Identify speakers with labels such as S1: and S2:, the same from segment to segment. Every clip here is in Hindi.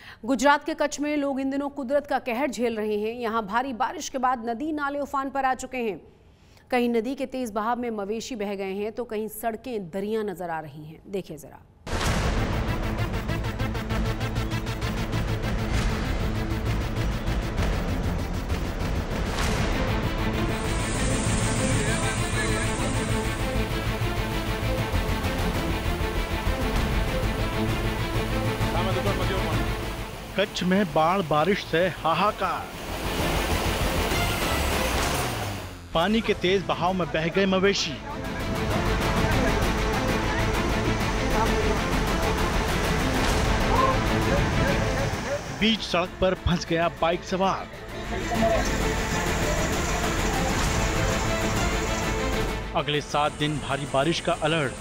S1: गुजरात के कच्छ में लोग इन दिनों कुदरत का कहर झेल रहे हैं। यहाँ भारी बारिश के बाद नदी नाले उफान पर आ चुके हैं। कहीं नदी के तेज बहाव में मवेशी बह गए हैं तो कहीं सड़कें दरिया नजर आ रही हैं। देखिए जरा।
S2: कच्छ में बाढ़ बारिश से हाहाकार। पानी के तेज बहाव में बह गए मवेशी। बीच सड़क पर फंस गया बाइक सवार। अगले 7 दिन भारी बारिश का अलर्ट।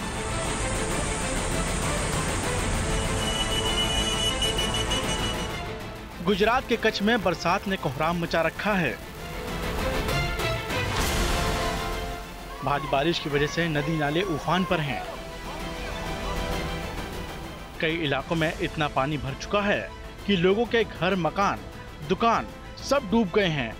S2: गुजरात के कच्छ में बरसात ने कोहराम मचा रखा है। भारी बारिश की वजह से नदी नाले उफान पर हैं। कई इलाकों में इतना पानी भर चुका है कि लोगों के घर, मकान, दुकान सब डूब गए हैं।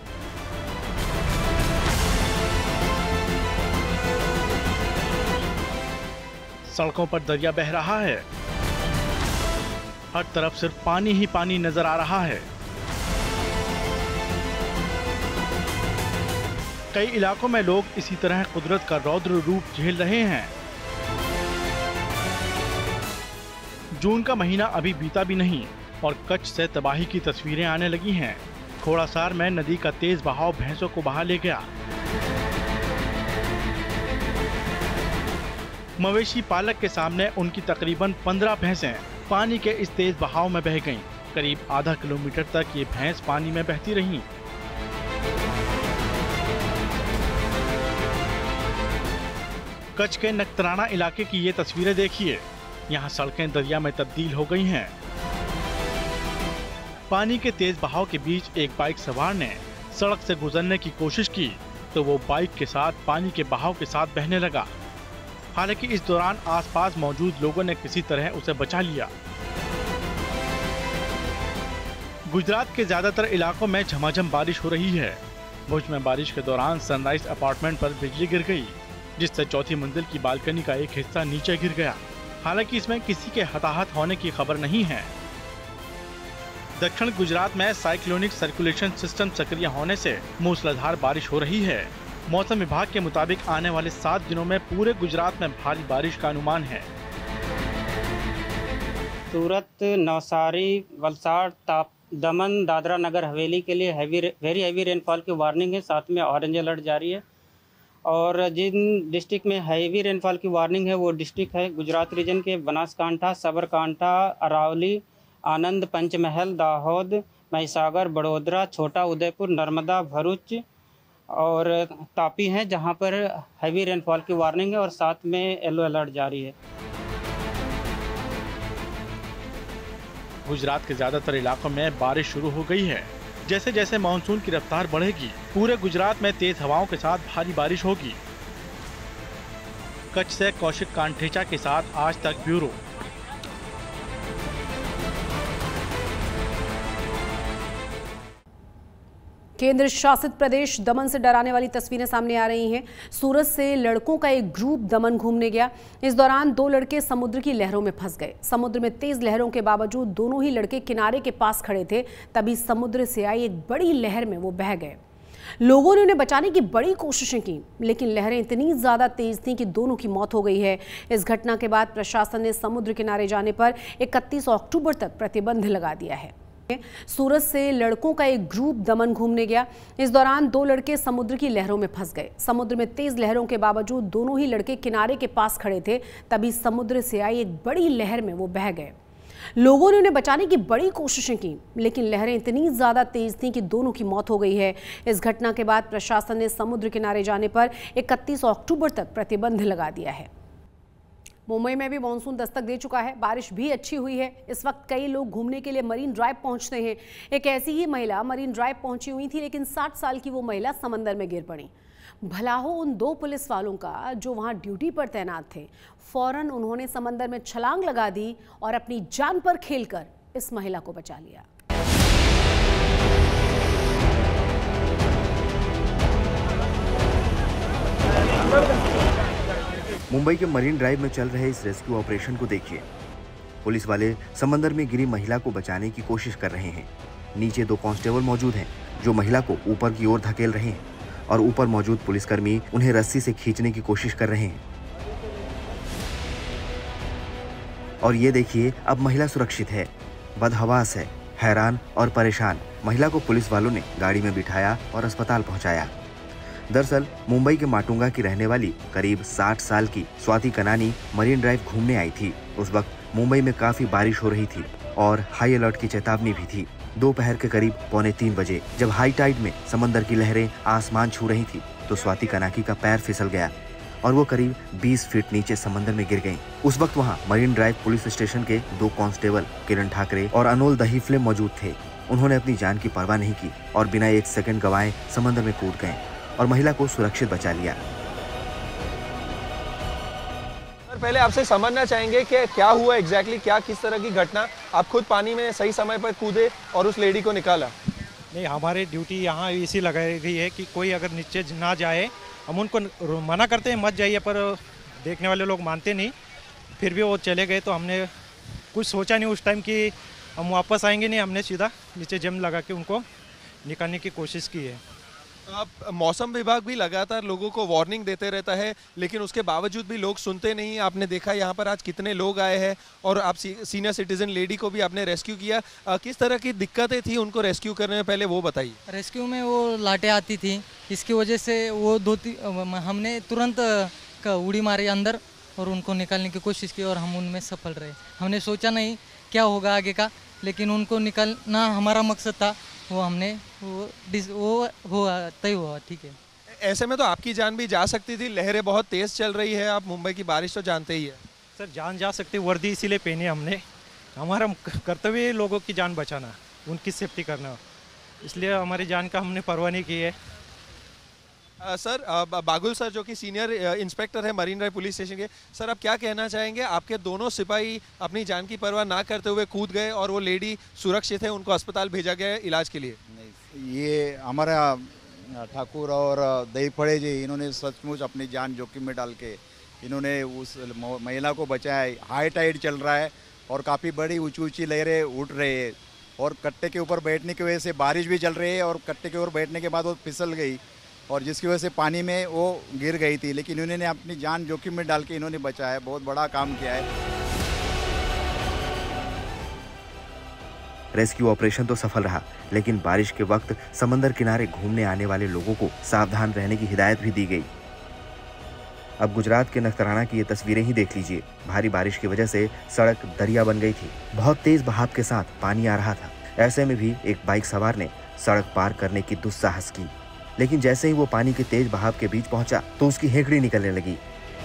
S2: सड़कों पर दरिया बह रहा है। हर तरफ सिर्फ पानी ही पानी नजर आ रहा है। कई इलाकों में लोग इसी तरह कुदरत का रौद्र रूप झेल रहे हैं। जून का महीना अभी बीता भी नहीं और कच्छ से तबाही की तस्वीरें आने लगी हैं। घोड़ासार में नदी का तेज बहाव भैंसों को बहा ले गया। मवेशी पालक के सामने उनकी तकरीबन 15 भैंसें पानी के इस तेज बहाव में बह गईं। करीब आधा किलोमीटर तक ये भैंस पानी में बहती रहीं। कच्छ के नकतराना इलाके की ये तस्वीरें देखिए। यहाँ सड़कें दरिया में तब्दील हो गई हैं। पानी के तेज बहाव के बीच एक बाइक सवार ने सड़क से गुजरने की कोशिश की तो वो बाइक के साथ पानी के बहाव के साथ बहने लगा। हालांकि इस दौरान आसपास मौजूद लोगों ने किसी तरह उसे बचा लिया। गुजरात के ज्यादातर इलाकों में झमाझम बारिश हो रही है। भुज में बारिश के दौरान सनराइज अपार्टमेंट पर बिजली गिर गई, जिससे चौथी मंजिल की बालकनी का एक हिस्सा नीचे गिर गया। हालांकि इसमें किसी के हताहत होने की खबर नहीं है। दक्षिण गुजरात में साइक्लोनिक सर्कुलेशन सिस्टम सक्रिय होने से मूसलाधार बारिश हो रही है। मौसम विभाग के मुताबिक आने वाले 7 दिनों में पूरे गुजरात में भारी बारिश का अनुमान है।
S3: सूरत, नवसारी, वलसाड़, दमन, दादरा नगर हवेली के लिए वेरी हैवी रेनफॉल की वार्निंग है। साथ में ऑरेंज अलर्ट जारी है। और जिन डिस्ट्रिक्ट में हैवी रेनफॉल की वार्निंग है वो डिस्ट्रिक्ट है गुजरात रीजन के बनासकांठा, साबरकांठा, अरावली, आनंद, पंचमहल, दाहोद, महिसागर, बड़ोदरा, छोटा उदयपुर, नर्मदा, भरूच और तापी हैं, जहां पर हैवी रेनफॉल की वार्निंग है और साथ में येलो अलर्ट जारी है।
S2: गुजरात के ज्यादातर इलाकों में बारिश शुरू हो गई है। जैसे जैसे मानसून की रफ्तार बढ़ेगी, पूरे गुजरात में तेज हवाओं के साथ भारी बारिश होगी। कच्छ से कौशिक कांठेचा के साथ आज तक ब्यूरो।
S1: केंद्र शासित प्रदेश दमन से डराने वाली तस्वीरें सामने आ रही हैं। सूरत से लड़कों का एक ग्रुप दमन घूमने गया। इस दौरान 2 लड़के समुद्र की लहरों में फंस गए। समुद्र में तेज लहरों के बावजूद दोनों ही लड़के किनारे के पास खड़े थे, तभी समुद्र से आई एक बड़ी लहर में वो बह गए। लोगों ने उन्हें बचाने की बड़ी कोशिशें की, लेकिन लहरें इतनी ज्यादा तेज थीं कि दोनों की मौत हो गई है। इस घटना के बाद प्रशासन ने समुद्र किनारे जाने पर 31 अक्टूबर तक प्रतिबंध लगा दिया है। सूरत से लड़कों का एक ग्रुप दमन घूमने गया। इस दौरान 2 लड़के समुद्र की लहरों में फंस गए। समुद्र में तेज लहरों के बावजूद दोनों ही लड़के किनारे के पास खड़े थे, तभी समुद्र से आई एक बड़ी लहर में वो बह गए। लोगों ने उन्हें बचाने की बड़ी कोशिशें की, लेकिन लहरें इतनी ज्यादा तेज थीं कि दोनों की मौत हो गई है। इस घटना के बाद प्रशासन ने समुद्र किनारे जाने पर 31 अक्टूबर तक प्रतिबंध लगा दिया है। मुंबई में भी मानसून दस्तक दे चुका है। बारिश भी अच्छी हुई है। इस वक्त कई लोग घूमने के लिए मरीन ड्राइव पहुंचते हैं। एक ऐसी ही महिला मरीन ड्राइव पहुंची हुई थी, लेकिन 60 साल की वो महिला समंदर में गिर पड़ी। भला हो उन 2 पुलिस वालों का जो वहां ड्यूटी पर तैनात थे। फौरन उन्होंने समंदर में छलांग लगा दी और अपनी जान पर खेलकर इस महिला को बचा लिया।
S4: मुंबई के मरीन ड्राइव में चल रहे इस रेस्क्यू ऑपरेशन को देखिए। पुलिस वाले समंदर में गिरी महिला को बचाने की कोशिश कर रहे हैं। नीचे 2 कांस्टेबल मौजूद हैं जो महिला को ऊपर की ओर धकेल रहे हैं और ऊपर मौजूद पुलिसकर्मी उन्हें रस्सी से खींचने की कोशिश कर रहे हैं। और ये देखिए, अब महिला सुरक्षित है, बदहवास है। हैरान और परेशान महिला को पुलिस वालों ने गाड़ी में बिठाया और अस्पताल पहुंचाया। दरअसल मुंबई के माटुंगा की रहने वाली करीब 60 साल की स्वाति कनानी मरीन ड्राइव घूमने आई थी। उस वक्त मुंबई में काफी बारिश हो रही थी और हाई अलर्ट की चेतावनी भी थी। दोपहर के करीब 2:45 बजे जब हाई टाइड में समंदर की लहरें आसमान छू रही थी तो स्वाति कनाकी का पैर फिसल गया और वो करीब 20 फीट नीचे समंदर में गिर गईं। उस वक्त वहां मरीन ड्राइव पुलिस स्टेशन के 2 कांस्टेबल किरण ठाकरे और अनोल दहीफले मौजूद थे। उन्होंने अपनी जान की परवाह नहीं की और बिना 1 सेकंड गंवाए समंदर में कूद गए और महिला को सुरक्षित बचा लिया।
S5: पहले आपसे समझना चाहेंगे कि क्या हुआ एग्जैक्टली, क्या किस तरह की घटना, आप खुद पानी में सही समय पर कूदे और उस लेडी को निकाला?
S6: नहीं, हमारी ड्यूटी यहाँ इसी लगाई गई है कि कोई अगर नीचे ना जाए, हम उनको मना करते हैं मत जाइए, पर देखने वाले लोग मानते नहीं। फिर भी वो चले गए तो हमने कुछ सोचा नहीं उस टाइम कि हम वापस आएंगे नहीं। हमने सीधा नीचे जम लगा के उनको निकालने की कोशिश की है।
S5: मौसम विभाग भी लगातार लोगों को वार्निंग देते रहता है, लेकिन उसके बावजूद भी लोग सुनते नहीं। आपने देखा यहाँ पर आज कितने लोग आए हैं और आप सीनियर सिटीजन लेडी को भी आपने रेस्क्यू किया। किस तरह की दिक्कतें थी उनको रेस्क्यू करने में, पहले वो बताइए।
S7: रेस्क्यू में वो लाटें आती थी, इसकी वजह से वो हमने तुरंत उड़ी मारी अंदर और उनको निकालने की कोशिश की और हम उनमें सफल रहे। हमने सोचा नहीं क्या होगा आगे का, लेकिन उनको निकालना हमारा मकसद था। वो हमने वो हुआ, तय हुआ। ठीक है,
S5: ऐसे में तो आपकी जान भी जा सकती थी, लहरें बहुत तेज चल रही है, आप मुंबई की बारिश तो जानते ही है।
S6: सर, जान जा सकती, वर्दी इसीलिए पहनी हमने। हमारा कर्तव्य है लोगों की जान बचाना, उनकी सेफ्टी करना, इसलिए हमारी जान का हमने परवाह नहीं की है।
S5: सर, बागुल सर जो कि सीनियर इंस्पेक्टर है मरीन ड्राइव पुलिस स्टेशन के, सर आप क्या कहना चाहेंगे? आपके दोनों सिपाही अपनी जान की परवाह ना करते हुए कूद गए और वो लेडी सुरक्षित है, उनको अस्पताल भेजा गया है इलाज के लिए।
S8: ये हमारा ठाकुर और दहीफड़े जी, इन्होंने सचमुच अपनी जान जोखिम में डाल के इन्होंने उस महिला को बचाया। हाई टाइड चल रहा है और काफ़ी बड़ी ऊंची ऊंची लहरें उठ रही है और कट्टे के ऊपर बैठने की वजह से बारिश भी चल रही है और कट्टे के ऊपर बैठने के बाद वो फिसल गई और जिसकी वजह से पानी में वो गिर गई थी, लेकिन इन्होंने अपनी जान जोखिम में डाल के इन्होंने बचाया। बहुत बड़ा काम किया है।
S4: रेस्क्यू ऑपरेशन तो सफल रहा, लेकिन बारिश के वक्त समंदर किनारे घूमने आने वाले लोगों को सावधान रहने की हिदायत भी दी गई। अब गुजरात के नखत्राना की ये तस्वीरें ही देख लीजिए। भारी बारिश की वजह से सड़क दरिया बन गई थी। बहुत तेज बहाव के साथ पानी आ रहा था। ऐसे में भी एक बाइक सवार ने सड़क पार करने की दुस्साहस की, लेकिन जैसे ही वो पानी के तेज बहाव के बीच पहुंचा तो उसकी हेकड़ी निकलने लगी।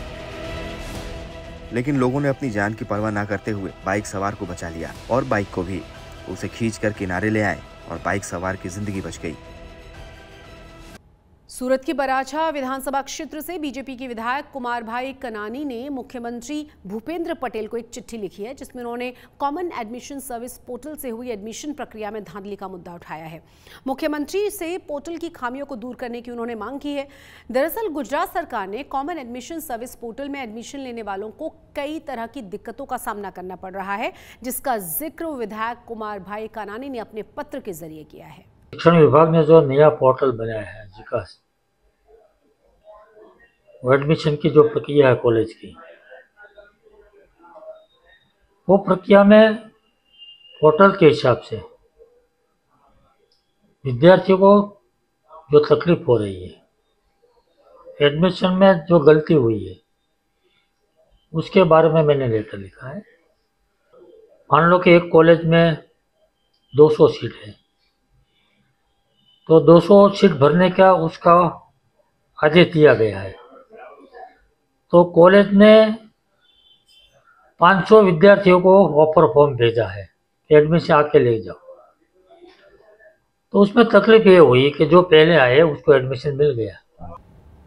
S4: लेकिन लोगों ने अपनी जान की परवाह ना करते हुए बाइक सवार को बचा लिया और बाइक को भी। उसे खींचकर किनारे ले आए और बाइक सवार की जिंदगी बच गई।
S1: सूरत की बराछा विधानसभा क्षेत्र से बीजेपी के विधायक कुमार भाई कनानी ने मुख्यमंत्री भूपेंद्र पटेल को एक चिट्ठी लिखी है, जिसमें उन्होंने कॉमन एडमिशन सर्विस पोर्टल से हुई एडमिशन प्रक्रिया में धांधली का मुद्दा उठाया है। मुख्यमंत्री से पोर्टल की खामियों को दूर करने की उन्होंने मांग की है। दरअसल गुजरात सरकार ने कॉमन एडमिशन सर्विस पोर्टल में एडमिशन लेने वालों को कई तरह की दिक्कतों का सामना करना पड़ रहा है, जिसका जिक्र विधायक कुमार भाई कनानी ने अपने पत्र के जरिए किया है।
S9: शिक्षण विभाग ने जो नया पोर्टल बनाया है विकास, वो एडमिशन की जो प्रक्रिया है कॉलेज की, वो प्रक्रिया में पोर्टल के हिसाब से विद्यार्थियों को जो तकलीफ हो रही है, एडमिशन में जो गलती हुई है, उसके बारे में मैंने लेटर लिखा है। मान लो कि एक कॉलेज में 200 सीट है, तो 200 सीट भरने का उसका आदेश दिया गया है, तो कॉलेज ने 500 विद्यार्थियों को ऑफर फॉर्म भेजा है कि एडमिशन आके ले जाओ। तो उसमें तकलीफ ये हुई कि जो पहले आए उसको एडमिशन मिल गया।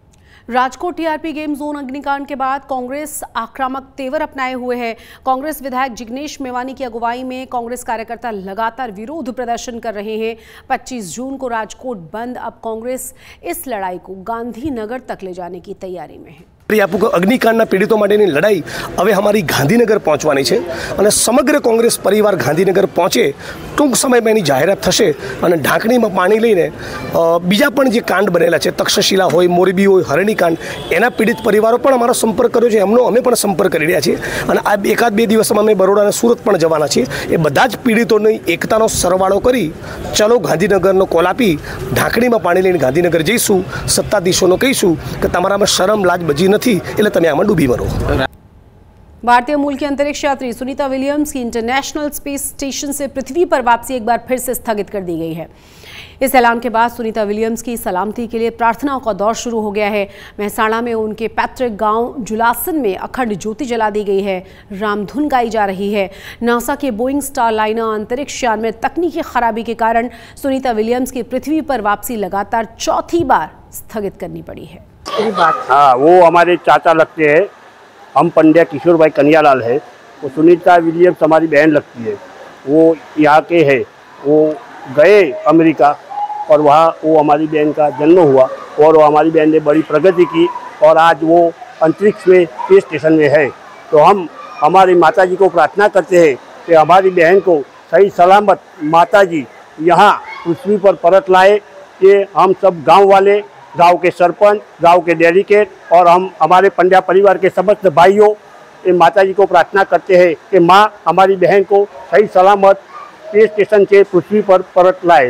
S1: राजकोट टीआरपी गेम जोन अग्निकांड के बाद कांग्रेस आक्रामक तेवर अपनाए हुए है। कांग्रेस विधायक जिग्नेश मेवानी की अगुवाई में कांग्रेस कार्यकर्ता लगातार विरोध प्रदर्शन कर रहे हैं। 25 जून को राजकोट बंद। अब कांग्रेस इस लड़ाई को गांधीनगर तक ले जाने की तैयारी में है।
S10: अग्निकांडના પીડિતો માટેની લડાઈ હવે અમારી ગાંધીનગર પહોંચવાની છે અને સમગ્ર કોંગ્રેસ પરિવાર ગાંધીનગર પહોંચે ટૂંક સમયમાં એની જાહેરાત થશે અને ઢાંકણીમાં પાણી લઈને બીજા પણ જે કાંડ બનેલા છે તક્ષશિલા હોય મોરબી હોય હરણીકાંડ એના પીડિત પરિવારો પણ અમારો સંપર્ક કર્યો છે એમનો અમે પણ સંપર્ક કરી રહ્યા છીએ અને આ એકાદ બે દિવસમાં અમે બરોડા અને સુરત પણ જવાના છીએ એ બધા જ પીડિતોની એકતાનો સરવાળો કરી ચલો ગાંધીનગરનો કોલ આપી ઢાંકણીમાં પાણી લઈને ગાંધીનગર જઈશું સત્તાધીશોને કહીશું કે તમારામાં શરમ લાજ બજી નથી એટલે તમે આમાં ડૂબી મરો।
S1: भारतीय मूल की अंतरिक्ष यात्री सुनीता विलियम्स की इंटरनेशनल स्पेस स्टेशन से पृथ्वी पर वापसी एक बार फिर से स्थगित कर दी गई है। इस ऐलान के बाद सुनीता विलियम्स की सलामती के लिए प्रार्थनाओं का दौर शुरू हो गया है। मेहसाणा में उनके पैतृक गांव जुलासन में अखंड ज्योति जला दी गई है। रामधुन गाई जा रही है। नासा के बोइंग स्टारलाइनर अंतरिक्ष यान में तकनीकी खराबी के कारण सुनीता विलियम्स की पृथ्वी पर वापसी लगातार चौथी बार स्थगित करनी पड़ी है।
S11: हाँ, वो हमारे चाचा लगते हैं। हम पंड्या किशोर भाई कन्हैयालाल है। वो सुनीता विलियम्स हमारी बहन लगती है। वो यहाँ के है। वो गए अमेरिका और वहाँ वो हमारी बहन का जन्म हुआ और वो हमारी बहन ने बड़ी प्रगति की और आज वो अंतरिक्ष में स्पेस स्टेशन में है। तो हम हमारी माताजी को प्रार्थना करते हैं कि हमारी बहन को सही सलामत माताजी यहाँ पृथ्वी पर परत लाए। ये हम सब गांव वाले, गांव के सरपंच, गांव के डेलीगेट और हम हमारे पंड्या परिवार के समस्त भाइयों ये माताजी को प्रार्थना करते हैं कि माँ हमारी बहन को सही सलामत स्पेस स्टेशन से पृथ्वी पर परत लाए।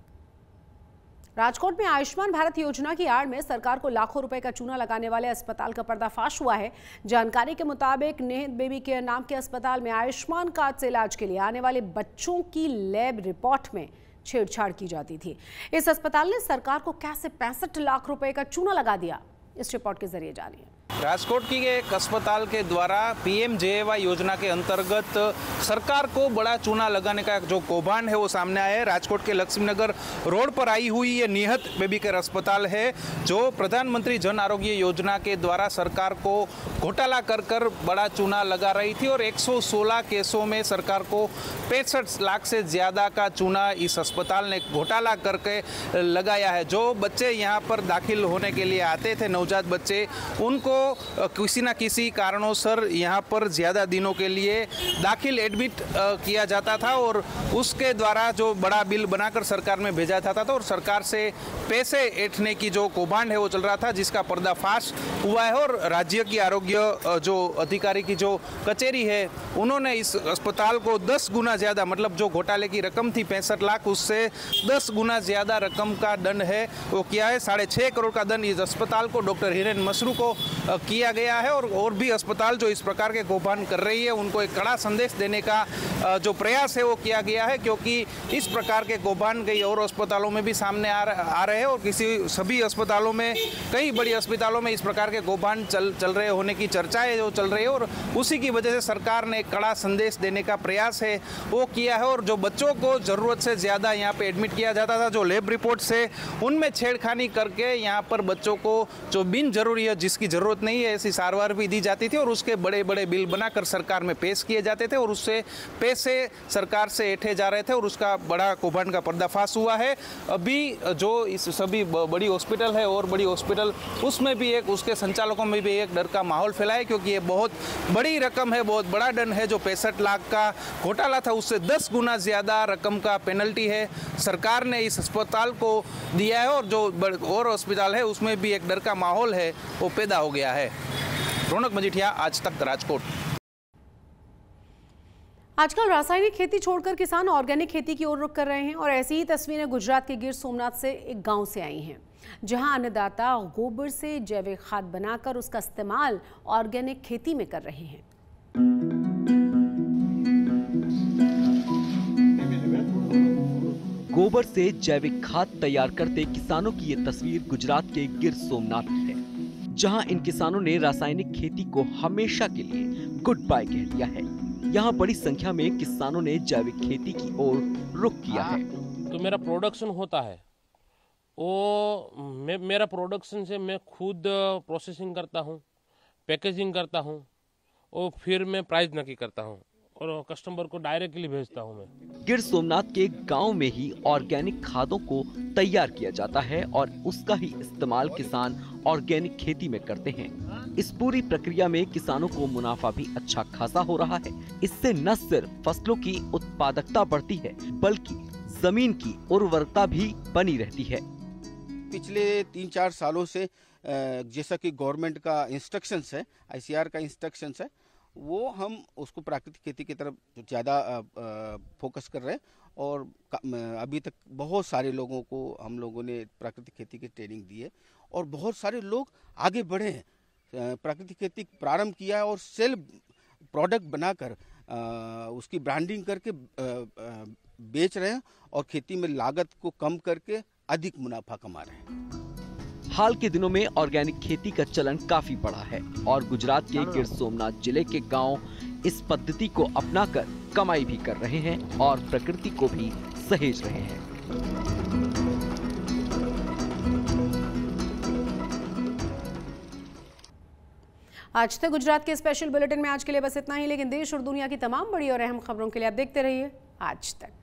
S1: राजकोट में आयुष्मान भारत योजना की आड़ में सरकार को लाखों रुपए का चूना लगाने वाले अस्पताल का पर्दाफाश हुआ है। जानकारी के मुताबिक नेहत बेबी केयर नाम के अस्पताल में आयुष्मान कार्ड से इलाज के लिए आने वाले बच्चों की लैब रिपोर्ट में छेड़छाड़ की जाती थी। इस अस्पताल ने सरकार को कैसे 65 लाख रुपए का चूना लगा दिया, इस रिपोर्ट के जरिए जानिए।
S12: राजकोट की एक अस्पताल के द्वारा पीएमजेएवाई योजना के अंतर्गत सरकार को बड़ा चूना लगाने का जो कौभांड है वो सामने आया है। राजकोट के लक्ष्मीनगर रोड पर आई हुई ये निहत बेबी केयर अस्पताल है जो प्रधानमंत्री जन आरोग्य योजना के द्वारा सरकार को घोटाला कर बड़ा चूना लगा रही थी और 116 केसों में सरकार को 65 लाख से ज़्यादा का चूना इस अस्पताल ने घोटाला करके लगाया है। जो बच्चे यहाँ पर दाखिल होने के लिए आते थे, नवजात बच्चे, उनको किसी न किसी कारणों यहाँ पर ज़्यादा दिनों के लिए दाखिल एडमिट किया जाता था और उसके द्वारा जो बड़ा बिल बनाकर सरकार में भेजा जाता था और सरकार से पैसे ऐंठने की जो कौभांड है वो चल रहा था, जिसका पर्दाफाश हुआ है। और राज्य की आरोग्य जो अधिकारी की जो कचेरी है उन्होंने इस अस्पताल को 10 गुना ज़्यादा, मतलब जो घोटाले की रकम थी 65 लाख, उससे 10 गुना ज़्यादा रकम का दंड है वो किया है। 6.5 करोड़ का दंड इस अस्पताल को, डॉक्टर हिरेन मसरू को किया गया है। और भी अस्पताल जो इस प्रकार के कौभांड कर रही है उनको एक कड़ा संदेश देने का जो प्रयास है वो किया गया है, क्योंकि इस प्रकार के कौभांड कई और अस्पतालों में भी सामने आ रहे हैं और सभी अस्पतालों में, कई बड़ी अस्पतालों में इस प्रकार के कौभांड चल रहे होने की चर्चाएं जो चल रही है और उसी की वजह से सरकार ने एक कड़ा संदेश देने का प्रयास है वो किया है। और जो बच्चों को ज़रूरत से ज़्यादा यहाँ पे एडमिट किया जाता था, जो लैब रिपोर्ट से उनमें छेड़खानी करके यहाँ पर बच्चों को जो बिन जरूरी है, जिसकी ज़रूरत नहीं है, ऐसी सारवार भी दी जाती थी और उसके बड़े बड़े बिल बनाकर सरकार में पेश किए जाते थे और उससे पैसे सरकार से ऐंठे जा रहे थे और उसका बड़ा कौभांड का पर्दाफाश हुआ है। अभी जो इस सभी बड़ी हॉस्पिटल है और बड़ी हॉस्पिटल, उसमें भी एक, उसके संचालकों में भी एक डर का माहौल फैला है, क्योंकि ये बहुत बड़ी रकम है, बहुत बड़ा दंड है। जो 65 लाख का घोटाला था उससे 10 गुना ज़्यादा रकम का पेनल्टी है सरकार ने इस अस्पताल को दिया है और जो और अस्पताल है उसमें भी एक डर का माहौल है वो पैदा हो गया है। रौनक मजीठिया, आज तक राजकोट।
S1: आजकल रासायनिक खेती छोड़कर किसान ऑर्गेनिक खेती की ओर रुख कर रहे हैं और ऐसी ही तस्वीरें गुजरात के गिर सोमनाथ से एक गांव से आई हैं, जहां अन्नदाता गोबर से जैविक खाद बनाकर उसका इस्तेमाल ऑर्गेनिक खेती में कर रहे हैं।
S13: गोबर से जैविक खाद तैयार करते किसानों की ये तस्वीर गुजरात के गिर सोमनाथ की है, जहां इन किसानों ने रासायनिक खेती को हमेशा के लिए गुड बाय कह दिया है। यहाँ बड़ी संख्या में किसानों ने जैविक खेती की ओर रुख किया है।
S14: तो मेरा प्रोडक्शन होता है वो मेरा प्रोडक्शन से मैं खुद प्रोसेसिंग करता हूँ, पैकेजिंग करता हूँ और फिर मैं प्राइस नक्की करता हूँ और कस्टमर को डायरेक्टली भेजता हूँ मैं।
S13: गिर सोमनाथ के गांव में ही ऑर्गेनिक खादों को तैयार किया जाता है और उसका ही इस्तेमाल किसान ऑर्गेनिक खेती में करते हैं। इस पूरी प्रक्रिया में किसानों को मुनाफा भी अच्छा खासा हो रहा है। इससे न सिर्फ फसलों की उत्पादकता बढ़ती है बल्कि जमीन की उर्वरकता भी बनी रहती है।
S15: पिछले 3-4 सालों से जैसा कि गवर्नमेंट का इंस्ट्रक्शंस है, ICAR का इंस्ट्रक्शंस है, वो हम उसको प्राकृतिक खेती की तरफ ज़्यादा फोकस कर रहे हैं और अभी तक बहुत सारे लोगों को हम लोगों ने प्राकृतिक खेती की ट्रेनिंग दी है और बहुत सारे लोग आगे बढ़े हैं, प्राकृतिक खेती प्रारंभ किया है और सेल प्रोडक्ट बनाकर उसकी ब्रांडिंग करके बेच रहे हैं और खेती में लागत को कम करके अधिक मुनाफा कमा रहे हैं।
S13: हाल के दिनों में ऑर्गेनिक खेती का चलन काफी बढ़ा है और गुजरात के गिर सोमनाथ जिले के गांव इस पद्धति को अपनाकर कमाई भी कर रहे हैं और प्रकृति को भी सहेज रहे हैं।
S1: आज तक गुजरात के स्पेशल बुलेटिन में आज के लिए बस इतना ही, लेकिन देश और दुनिया की तमाम बड़ी और अहम खबरों के लिए आप देखते रहिए आज तक।